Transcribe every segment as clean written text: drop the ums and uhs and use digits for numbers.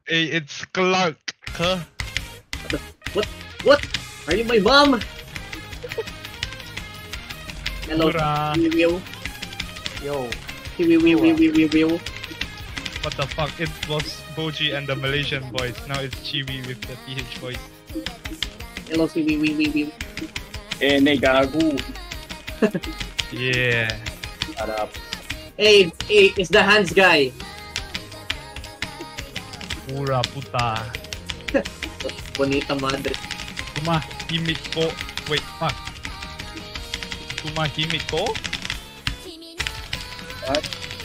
Hey, it's Clark. Huh? What? Are you my mom? Hello. Hurrah. Will. Yo. Will. What the fuck? It was Bojii and the Malaysian voice. Now it's Chiwi with the PH voice. Hello, Will. Negagu. Yeah. Shut up. Hey, it's the hands guy. Pura puta. Bonita madre. Tumahimik ko. Wait, fuck. Tumahimik ko? What?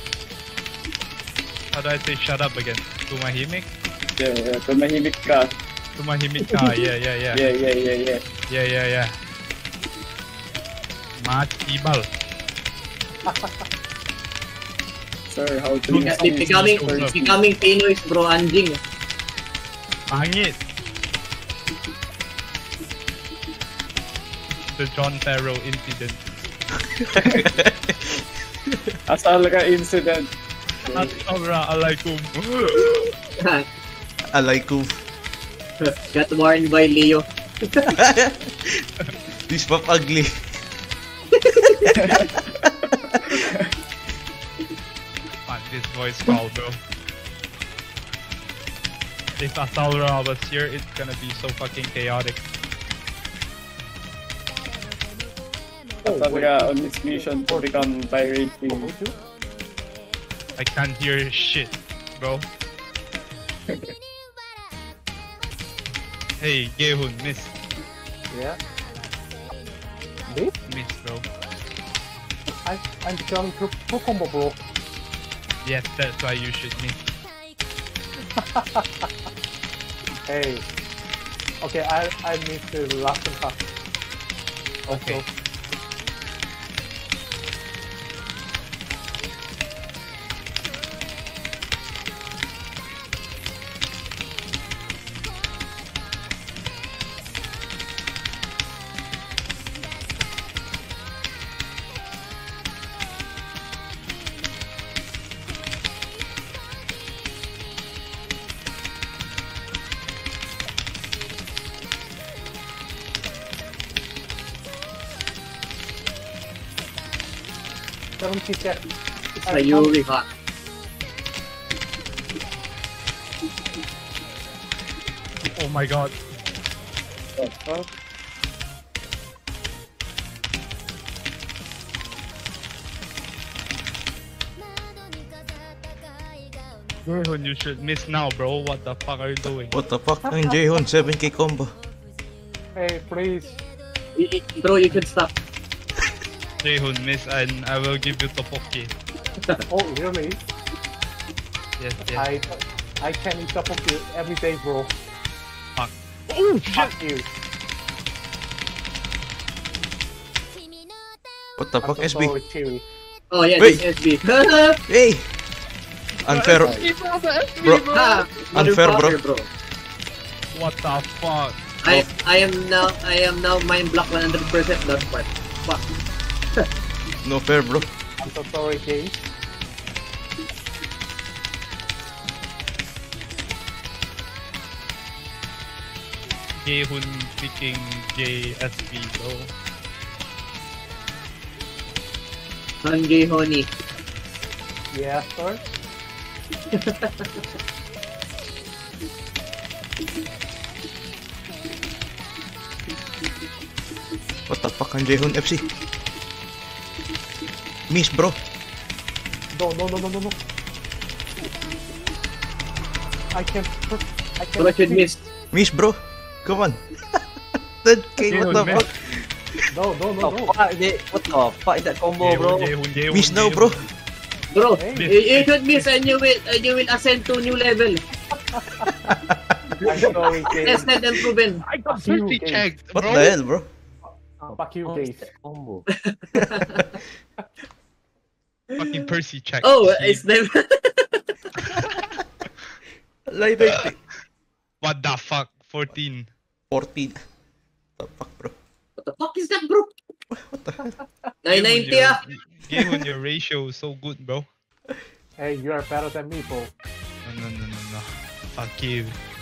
How do I say shut up again? Tumahimik? Yeah, tumahimik ka. Tumahimik ka. Yeah. Yeah. Matibal. Sir, how do you Becoming Pinoy's bro, anjing. Pangit. The John Farrow incident. Asal ka incident. Assalamualaikum. Alaikum. Got warned by Leo. This pop ugly. Fuck this voice call, bro. If Asalra was here, it's gonna be so fucking chaotic. Asal ka on this mission to become pirate king. I can't hear shit, bro. Hey, HanJaeHun, miss. Yeah. Miss, bro. I'm becoming pro combo, bro. Yes, that's why you should miss. Hey. Okay, I miss the last one. Okay. It's a Yuri hot. Oh my god. HanJaeHun, you should miss now, bro. What the fuck are you doing? What the fuck? HanJaeHun, 7k combo. Hey, please. Bro, you can stop. HanJaeHun, miss, and I will give you tteokbokki. Oh, really? Yes. I can eat tteokbokki every day, bro. Fuck. Oh Fuck you. What the fuck, I'm so SB? sorry, Chewy. Oh yeah, Wait. this SB. Hey! Unfair. Bro. Ah, Unfair, bro. motherfucker, What the fuck? I am now mind block 100% that part. Fuck. No fair, bro. I'm so sorry, Jay. HanJaeHun picking JSB, bro. HanJaeHun. Yeah, sir. What the fuck, HanJaeHun FC? Miss, bro. No. I can't. Bro, should miss. Miss, bro. Come on. 10k, what the HanJaeHun, fuck? No. What the fuck is that combo, bro? HanJaeHun, Miss now, bro. Bro, Hey. you should miss and you will ascend to new level. I'm sorry, Jay. Tested and proven. I got Fuck you, 50 Jay. checked, What bro. the hell, bro? Fuck you, What Jay. is that combo? Fucking Percy checked. Oh, See? it's them. Live 80. What the fuck? 14. 14. What the fuck, bro? What the fuck is that, bro? What the hell? 990 ah. HanJaeHun, your ratio is so good, bro. Hey, you are better than me, bro. No. Fuck you.